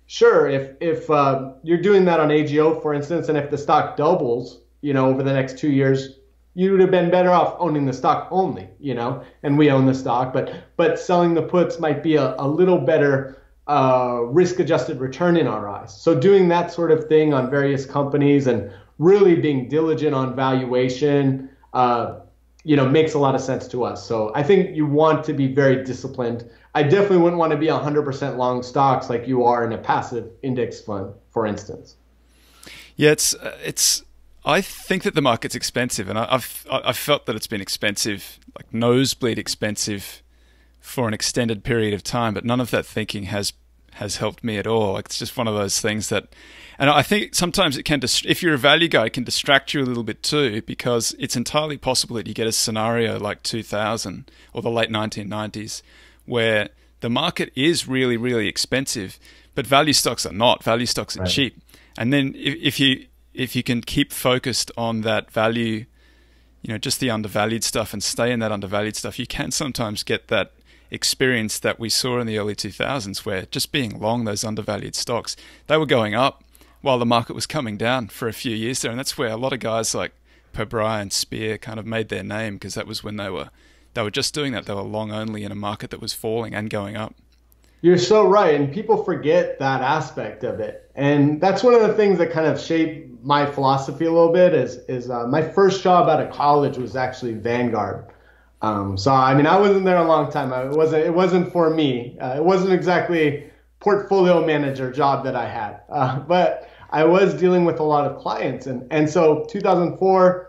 sure, if you're doing that on AGO, for instance, and if the stock doubles, over the next 2 years, you would have been better off owning the stock only, and we own the stock, but selling the puts might be a little better risk-adjusted return in our eyes. So doing that sort of thing on various companies and really being diligent on valuation, makes a lot of sense to us. So I think you want to be very disciplined. I definitely wouldn't want to be 100% long stocks like you are in a passive index fund, for instance. Yeah, it's. I think that the market's expensive, and I've felt that it's been expensive, like nosebleed expensive, for an extended period of time. But none of that thinking has helped me at all. Like, it's just one of those things that, and I think sometimes it can, if you're a value guy, it can distract you a little bit too, because it's entirely possible that you get a scenario like 2000 or the late 1990s, where the market is really, really expensive, but value stocks are not. Value stocks are cheap. And then if you can keep focused on that value, just the undervalued stuff, and stay in that undervalued stuff, you can sometimes get that experience that we saw in the early 2000s, where just being long those undervalued stocks, they were going up while the market was coming down for a few years there. And that's where a lot of guys like Pobrai and Spear kind of made their name, because that was when they were just doing that. They were long only in a market that was falling and going up. You're so right. And people forget that aspect of it. And that's one of the things that kind of shaped my philosophy a little bit is my first job out of college was actually Vanguard. So, I mean, I wasn't there a long time. It wasn't for me. It wasn't exactly a portfolio manager job that I had. But I was dealing with a lot of clients. And so 2004,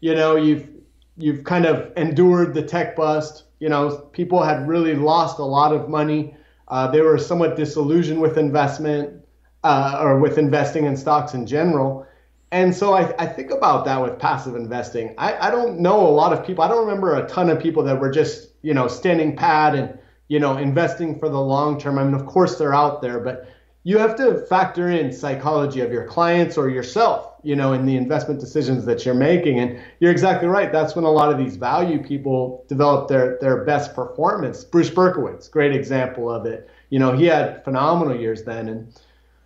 you've kind of endured the tech bust. People had really lost a lot of money. They were somewhat disillusioned with investment or with investing in stocks in general. And so I think about that with passive investing. I don't know a lot of people. I don't remember a ton of people that were just, standing pat and, investing for the long term. I mean, of course they're out there, but you have to factor in psychology of your clients or yourself, in the investment decisions that you're making. And you're exactly right. That's when a lot of these value people develop their best performance. Bruce Berkowitz, great example of it. He had phenomenal years then. And,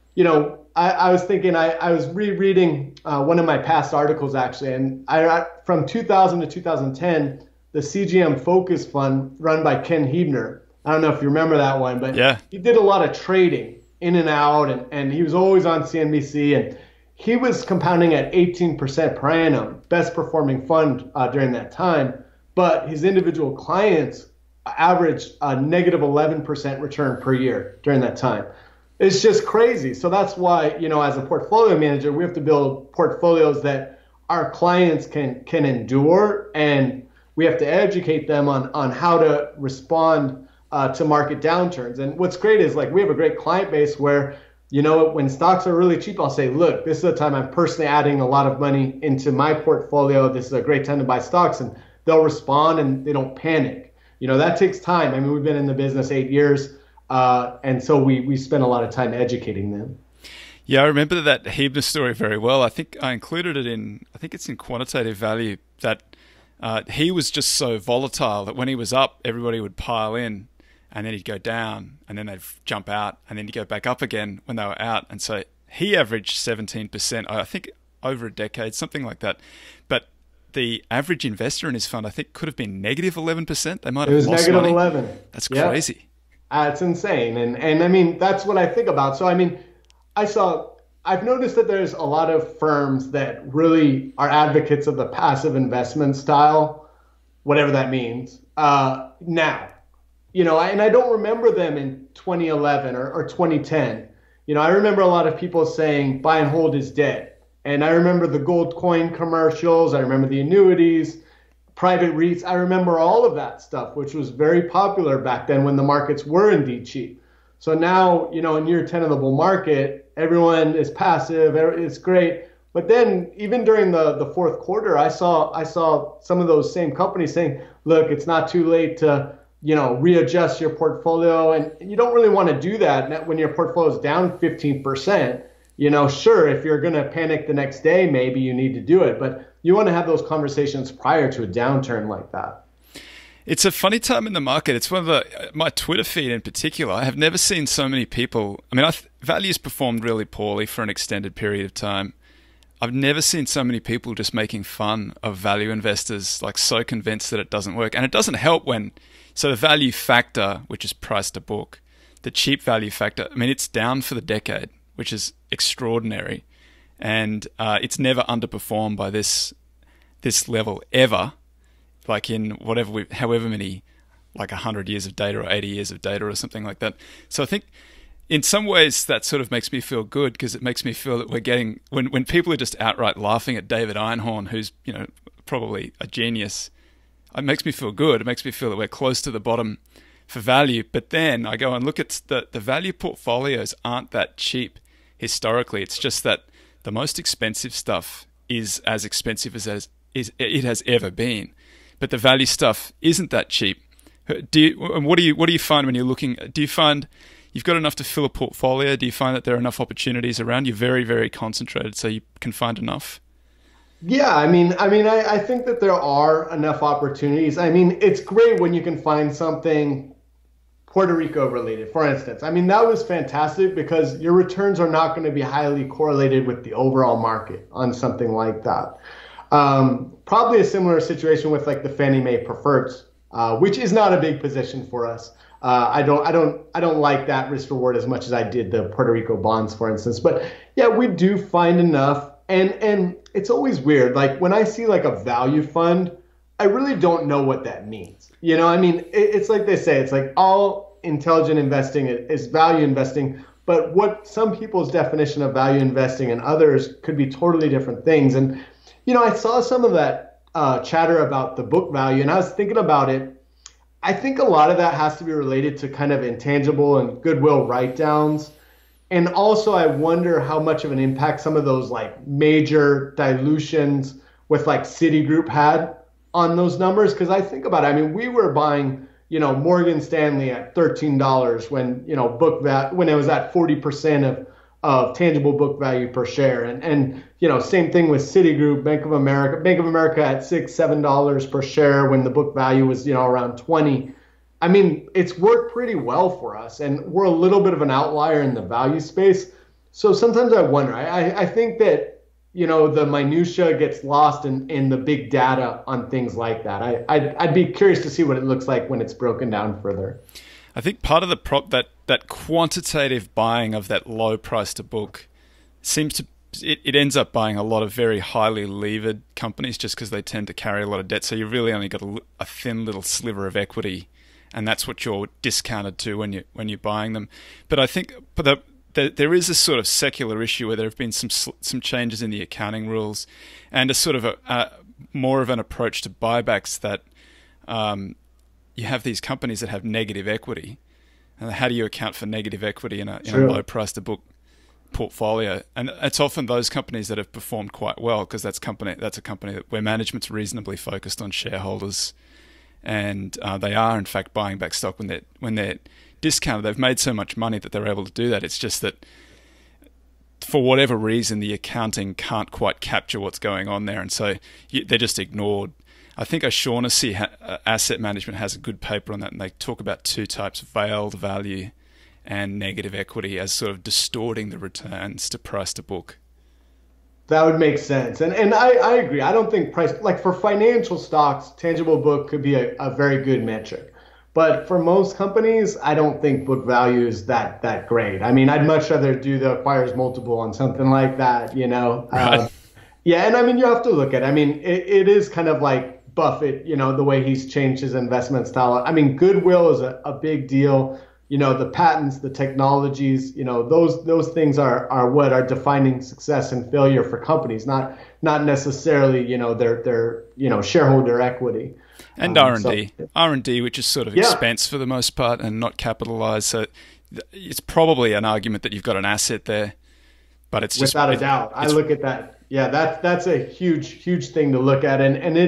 I was thinking, I was rereading one of my past articles, actually, and from 2000 to 2010, the CGM Focus Fund run by Ken Hebner. I don't know if you remember that one, but yeah, he did a lot of trading in and out, and he was always on CNBC, and he was compounding at 18% per annum, best performing fund during that time, but his individual clients averaged a negative 11% return per year during that time. It's just crazy. So that's why, as a portfolio manager, we have to build portfolios that our clients can endure, and we have to educate them on how to respond to market downturns. And what's great is, like, we have a great client base where, when stocks are really cheap, I'll say, look, this is a time I'm personally adding a lot of money into my portfolio. This is a great time to buy stocks, and they'll respond and they don't panic. That takes time. I mean, we've been in the business 8 years. And so we spent a lot of time educating them. Yeah, I remember that Hebner story very well. I think I included it it's in Quantitative Value, that he was just so volatile that when he was up, everybody would pile in, and then he'd go down, and then they'd jump out, and then he'd go back up again when they were out. And so he averaged 17%, I think, over a decade, something like that. But the average investor in his fund, I think, could have been negative 11%. They might have lost money. It was negative 11. That's crazy. Yeah. It's insane. And I mean, that's what I think about. So, I mean, I've noticed that there's a lot of firms that really are advocates of the passive investment style, whatever that means, now. And I don't remember them in 2011 or 2010. I remember a lot of people saying buy and hold is dead. And I remember the gold coin commercials. I remember the annuities, private REITs. I remember all of that stuff, which was very popular back then when the markets were indeed cheap. So now, in year 10 of the bull market, everyone is passive. It's great. But then even during the fourth quarter, I saw some of those same companies saying, look, it's not too late to, readjust your portfolio. And you don't really want to do that when your portfolio is down 15%. Sure, if you're going to panic the next day, maybe you need to do it. But you want to have those conversations prior to a downturn like that. It's a funny time in the market. It's one of my Twitter feed in particular. I have never seen so many people. I mean, value's performed really poorly for an extended period of time. I've never seen so many people just making fun of value investors, like so convinced that it doesn't work. And it doesn't help when, so the value factor, which is price to book, the cheap value factor, I mean, it's down for the decade, which is extraordinary. And it's never underperformed by this level ever, like in however many, like 100 years of data or 80 years of data or something like that. So I think in some ways that sort of makes me feel good, because it makes me feel that we're getting, when people are just outright laughing at David Einhorn, who's, probably a genius, it makes me feel good. It makes me feel that we're close to the bottom for value. But then I go and look at the value portfolios aren't that cheap historically. It's just that the most expensive stuff is as expensive as it has ever been, but the value stuff isn't that cheap. What do you find when you're looking? Do you find you've got enough to fill a portfolio? Do you find that there are enough opportunities around? You're very, very concentrated, so you can find enough. Yeah, I think that there are enough opportunities. I mean, it's great when you can find something Puerto Rico related, for instance. I mean, that was fantastic because your returns are not going to be highly correlated with the overall market on something like that. Probably a similar situation with like the Fannie Mae preferreds, which is not a big position for us. I don't like that risk reward as much as I did the Puerto Rico bonds, for instance. But yeah, we do find enough, and it's always weird. Like when I see like a value fund, I really don't know what that means. It's like they say, it's like all intelligent investing is value investing, but what some people's definition of value investing and others could be totally different things. And, I saw some of that chatter about the book value, and I was thinking about it. I think a lot of that has to be related to kind of intangible and goodwill write-downs. And also I wonder how much of an impact some of those like major dilutions with like Citigroup had on those numbers. Because I think about it, I mean, we were buying, Morgan Stanley at $13 when, when it was at 40% of tangible book value per share. And same thing with Citigroup, Bank of America at $6-7 per share when the book value was, around 20. I mean, it's worked pretty well for us, and we're a little bit of an outlier in the value space. So sometimes I wonder, I think that, the minutia gets lost in the big data on things like that. I'd be curious to see what it looks like when it's broken down further. I think part of the that quantitative buying of that low price to book seems to it ends up buying a lot of very highly levered companies just because they tend to carry a lot of debt. So you've really only got a thin little sliver of equity, and that's what you're discounted to when you're buying them. But I think there is a sort of secular issue where there have been some changes in the accounting rules, and a sort of a more of an approach to buybacks that you have these companies that have negative equity. And how do you account for negative equity in a low price to book portfolio? And it's often those companies that have performed quite well, because that's a company where management's reasonably focused on shareholders, and they are in fact buying back stock when they're discounted. They've made so much money that they're able to do that. It's just that for whatever reason the accounting can't quite capture what's going on there, and so they're just ignored. I think O'Shaughnessy Asset Management has a good paper on that, and they talk about two types: veiled value and negative equity, as sort of distorting the returns to price to book. That would make sense. And I agree. I don't think price, like for financial stocks, tangible book could be a very good metric. But for most companies, I don't think book value is that great. I mean, I'd much rather do the acquirer's multiple on something like that, Right. Yeah, and I mean, you have to look at it. I mean, it is kind of like Buffett, the way he's changed his investment style. I mean, goodwill is a big deal. The patents, the technologies, those things are what are defining success and failure for companies, not necessarily, their shareholder equity. And R&D, which is sort of expense for the most part and not capitalized. So it's probably an argument that you've got an asset there, but it's just without a doubt. I look at that. Yeah, that's a huge thing to look at, and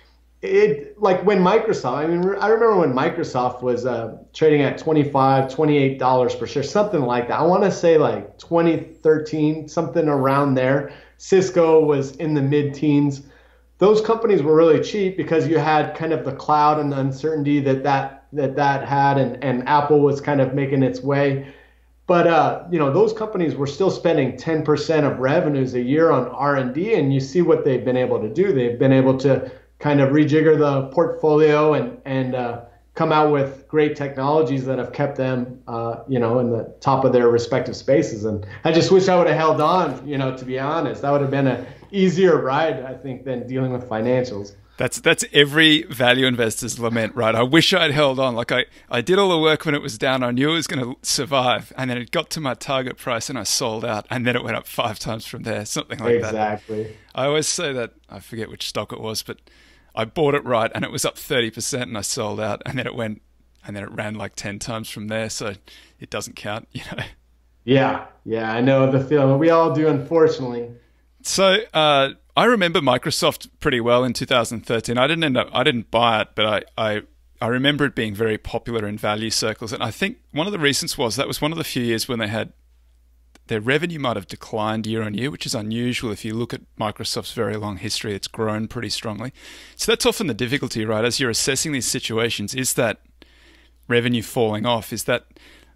it like when Microsoft. I mean, I remember when Microsoft was trading at $28 per share, something like that. I want to say like 2013, something around there. Cisco was in the mid-teens. Those companies were really cheap because you had kind of the cloud and the uncertainty that had, and Apple was kind of making its way. But those companies were still spending 10% of revenues a year on R&D, and you see what they've been able to do. They've been able to kind of rejigger the portfolio and come out with great technologies that have kept them, in the top of their respective spaces. And I just wish I would have held on, to be honest. That would have been an easier ride, I think, than dealing with financials. That's every value investor's lament, right? I wish I'd held on. Like I did all the work when it was down. I knew it was going to survive. And then it got to my target price and I sold out. And then it went up 5 times from there, something like that. Exactly. I always say that, I forget which stock it was, but I bought it right and it was up 30% and I sold out. And then it ran like 10 times from there. So it doesn't count, Yeah, I know the feeling. We all do, unfortunately. So I remember Microsoft pretty well in 2013. I didn't buy it, but I remember it being very popular in value circles. And I think one of the reasons was that was one of the few years when their revenue might have declined year on year, which is unusual. If you look at Microsoft's very long history, it's grown pretty strongly. So that's often the difficulty, right? As you're assessing these situations, is that revenue falling off? Is that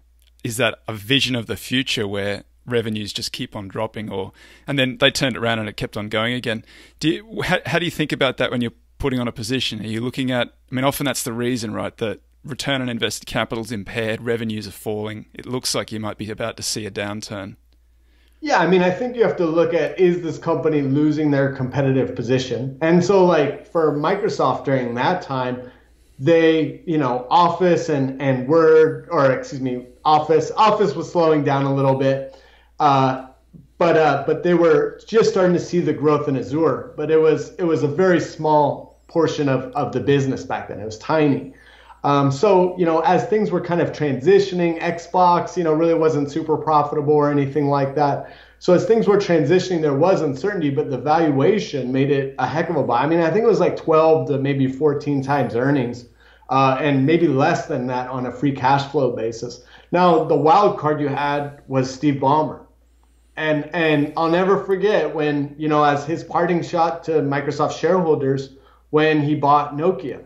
a vision of the future where revenues just keep on dropping, and then they turned it around and it kept on going again? How do you think about that when you're putting on a position? Are you looking at, often that's the reason, right? The return on invested capital is impaired, revenues are falling. It looks like you might be about to see a downturn. Yeah, I think you have to look at, is this company losing their competitive position? And so like for Microsoft during that time, they, Office and Word, Office was slowing down a little bit. But they were just starting to see the growth in Azure, but it was a very small portion of the business back then. It was tiny. So as things were kind of transitioning, Xbox, really wasn't super profitable or anything like that. So as things were transitioning, there was uncertainty, but the valuation made it a heck of a buy. I think it was like 12 to maybe 14 times earnings, and maybe less than that on a free cash flow basis. Now, the wild card you had was Steve Ballmer. And I'll never forget when, as his parting shot to Microsoft shareholders, when he bought Nokia,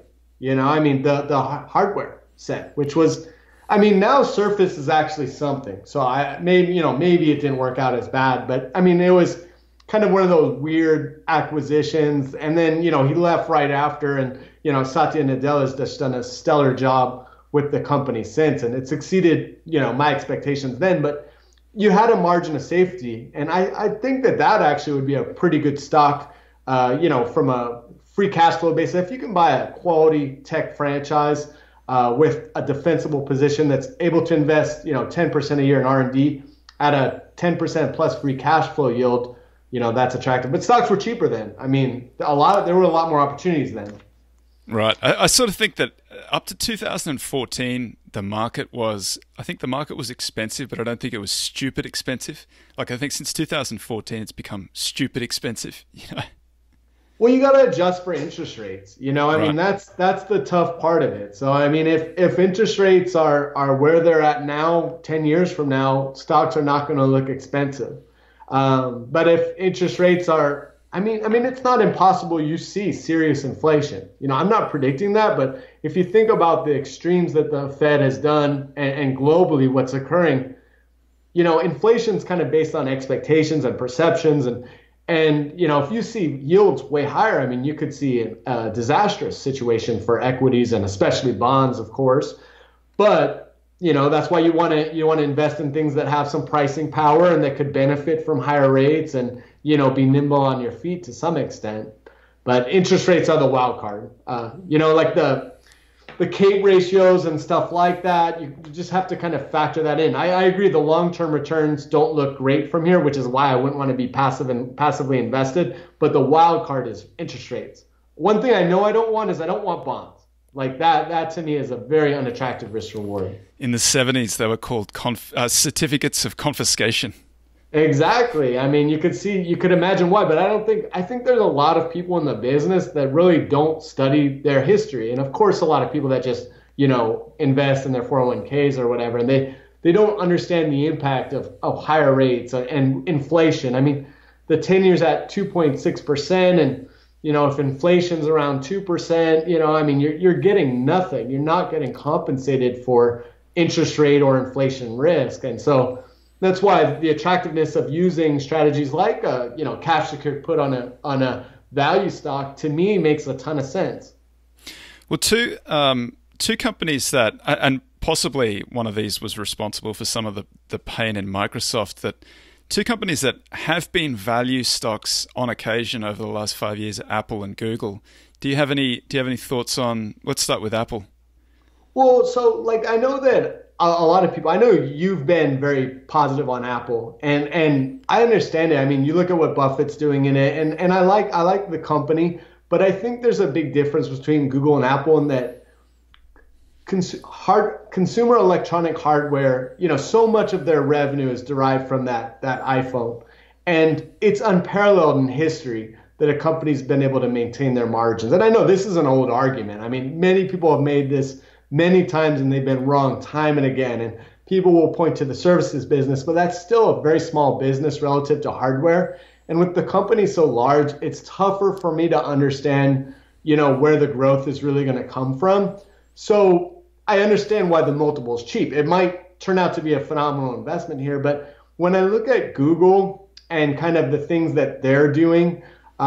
the hardware set, which was, now Surface is actually something. So maybe it didn't work out as bad, but it was kind of one of those weird acquisitions. And then, he left right after, and, Satya Nadella has just done a stellar job with the company since, and it exceeded, my expectations then, but you had a margin of safety. And I think that actually would be a pretty good stock, from a free cash flow basis. If you can buy a quality tech franchise with a defensible position that's able to invest, 10% a year in R&D at a 10% plus free cash flow yield, that's attractive. But stocks were cheaper then. There were a lot more opportunities then. Right. I sort of think that up to 2014, the market was expensive, but I don't think it was stupid expensive. Like, I think since 2014, it's become stupid expensive, Well, you got to adjust for interest rates. Right. That's the tough part of it. So, if interest rates are where they're at now, 10 years from now, stocks are not going to look expensive. But if interest rates are, it's not impossible you see serious inflation. I'm not predicting that, but if you think about the extremes that the Fed has done and globally what's occurring, inflation's kind of based on expectations and perceptions. And if you see yields way higher, you could see a disastrous situation for equities and especially bonds, of course. But that's why you want to invest in things that have some pricing power and that could benefit from higher rates and be nimble on your feet to some extent. But interest rates are the wild card. Like the Kate ratios and stuff like that, you just have to kind of factor that in. I agree the long-term returns don't look great from here, which is why I wouldn't want to be passively invested. But the wild card is interest rates. One thing I know I don't want bonds. Like that to me is a very unattractive risk reward. In the 70s, they were called certificates of confiscation. Exactly. You could imagine why, but I think there's a lot of people in the business that really don't study their history. And of course, a lot of people that just, invest in their 401ks or whatever, and they don't understand the impact of higher rates and inflation. The 10 years at 2.6%, and if inflation's around 2%, you're getting nothing. You're not getting compensated for interest rate or inflation risk. And so that's why the attractiveness of using strategies like a cash secured put on a value stock to me makes a ton of sense. Well, two companies that, and possibly one of these was responsible for some of the pain in Microsoft, that two companies that have been value stocks on occasion over the last 5 years are Apple and Google. Do you have any thoughts on, let's start with Apple? Well, so like I know that a lot of people, I know you've been very positive on Apple, and I understand it. I mean, you look at what Buffett's doing in it, and I like the company, but I think there's a big difference between Google and Apple in that consumer electronic hardware, so much of their revenue is derived from that iPhone, and it's unparalleled in history that a company's been able to maintain their margins. And I know this is an old argument. I mean, many people have made this many times and they've been wrong time and again. And people will point to the services business, but that's still a very small business relative to hardware. And with the company so large, it's tougher for me to understand, where the growth is really going to come from. So I understand why the multiple is cheap. It might turn out to be a phenomenal investment here, but when I look at Google and kind of the things that they're doing,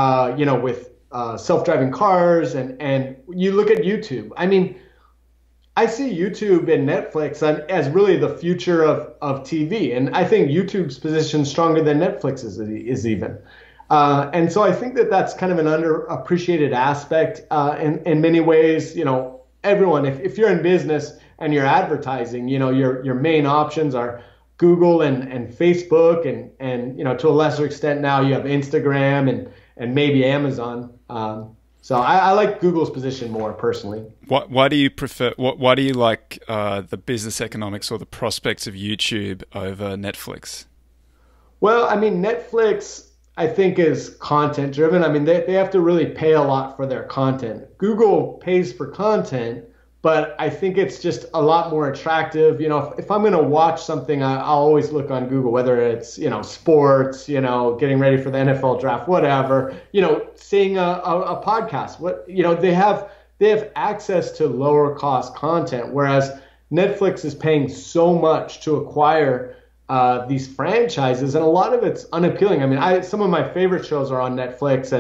with self-driving cars and you look at YouTube, I mean, I see YouTube and Netflix as really the future of TV. And I think YouTube's position is stronger than Netflix is even. And so I think that's kind of an underappreciated aspect in many ways. Everyone, if you're in business and you're advertising, your main options are Google and Facebook and to a lesser extent now you have Instagram and maybe Amazon. So I like Google's position more personally. Why do you prefer? Why do you like the business economics or the prospects of YouTube over Netflix? Well, I mean, Netflix, I think, is content driven. I mean, they have to really pay a lot for their content. Google pays for content, but I think it's just a lot more attractive. If I'm going to watch something, I'll always look on Google, whether it's, sports, getting ready for the NFL draft, whatever, seeing a podcast, they have access to lower cost content, whereas Netflix is paying so much to acquire these franchises, and a lot of it's unappealing. I mean, some of my favorite shows are on Netflix,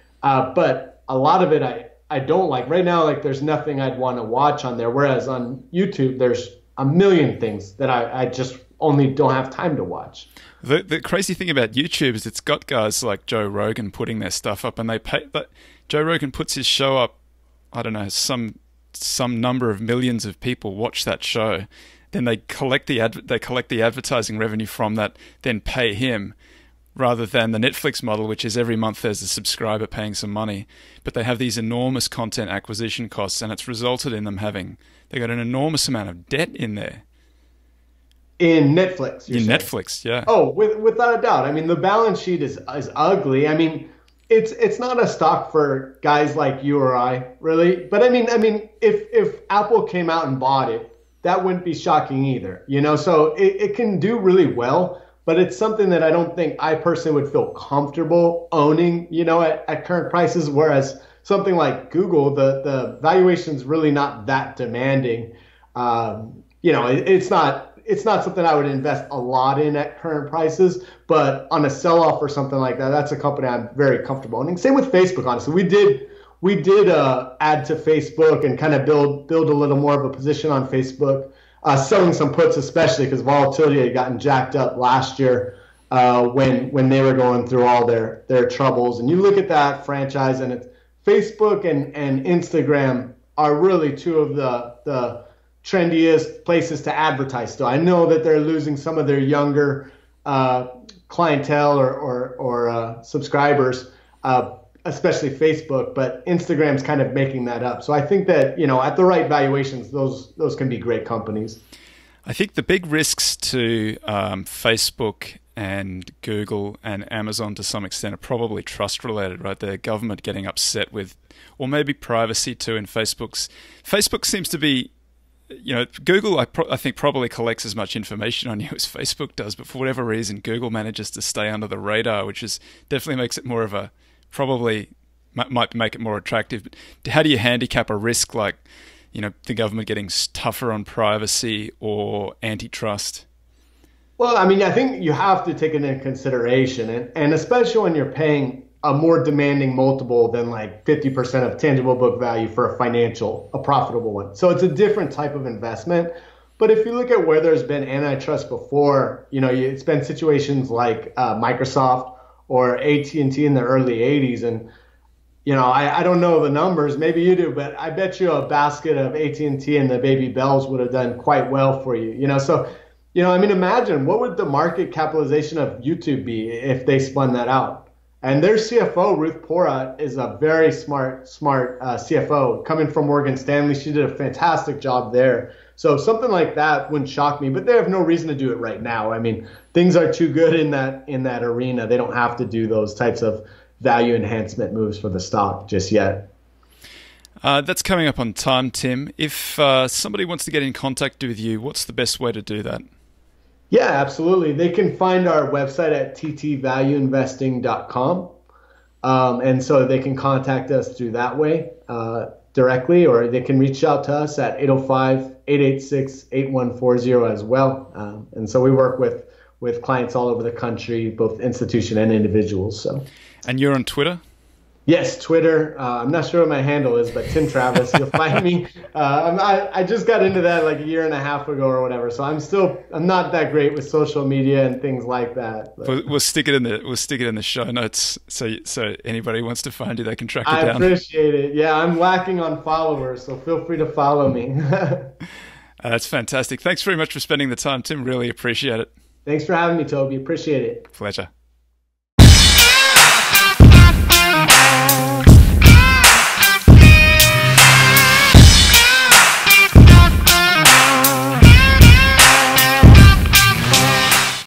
but a lot of it I don't like. Right now, like there's nothing I'd want to watch on there, whereas on YouTube there's a million things that I just only don't have time to watch. The crazy thing about YouTube is it's got guys like Joe Rogan putting their stuff up, and they pay. But Joe Rogan puts his show up. I don't know, some number of millions of people watch that show. Then they collect the advertising revenue from that, then pay him, rather than the Netflix model, which is every month there's a subscriber paying some money, but they have these enormous content acquisition costs, and it's resulted in them they got an enormous amount of debt in there. In Netflix, you're saying? Netflix, yeah. Oh, without a doubt. I mean, the balance sheet is ugly. I mean, it's not a stock for guys like you or I, really. But I mean, if Apple came out and bought it, that wouldn't be shocking either. So it can do really well. But it's something that I don't think I personally would feel comfortable owning, at current prices. Whereas something like Google, the valuation's really not that demanding. It's not something I would invest a lot in at current prices. But on a sell-off or something like that, that's a company I'm very comfortable owning. Same with Facebook, honestly. We did add to Facebook and kind of build a little more of a position on Facebook. Selling some puts, especially because volatility had gotten jacked up last year when they were going through all their troubles. And you look at that franchise, and it's Facebook and Instagram are really two of the trendiest places to advertise still. I know that they're losing some of their younger clientele or subscribers, especially Facebook, but Instagram's kind of making that up. So I think that, at the right valuations, those can be great companies. I think the big risks to Facebook and Google and Amazon to some extent are probably trust related, right? The government getting upset with, or maybe privacy too. And Facebook seems to be, Google I think probably collects as much information on you as Facebook does, but for whatever reason, Google manages to stay under the radar, which definitely makes it more of a, probably might make it more attractive. But how do you handicap a risk like, the government getting tougher on privacy or antitrust? Well, I mean, I think you have to take it into consideration, and especially when you're paying a more demanding multiple than like 50% of tangible book value for a profitable one. So it's a different type of investment. But if you look at where there's been antitrust before, it's been situations like Microsoft or AT&T in the early 80s. And, I don't know the numbers, maybe you do, but I bet you a basket of AT&T and the baby bells would have done quite well for you. So, imagine what would the market capitalization of YouTube be if they spun that out? And their CFO, Ruth Porat, is a very smart CFO coming from Morgan Stanley. She did a fantastic job there. So something like that wouldn't shock me, but they have no reason to do it right now. I mean, things are too good in that arena. They don't have to do those types of value enhancement moves for the stock just yet. That's coming up on time, Tim. If somebody wants to get in contact with you, what's the best way to do that? Yeah, absolutely. They can find our website at ttvalueinvesting.com. And so they can contact us through that way directly, or they can reach out to us at 805-886-8140 as well. And so we work with clients all over the country, both institution and individuals. So. And you're on Twitter? Yes, Twitter. I'm not sure what my handle is, but Tim Travis, you'll find me. I just got into that like a year and a half ago or whatever, so I'm not that great with social media and things like that. We'll stick it in the show notes, so anybody who wants to find you, they can track you down. I appreciate it. Yeah, I'm lacking on followers, so feel free to follow me. That's fantastic. Thanks very much for spending the time, Tim. Really appreciate it. Thanks for having me, Toby. Appreciate it. Pleasure.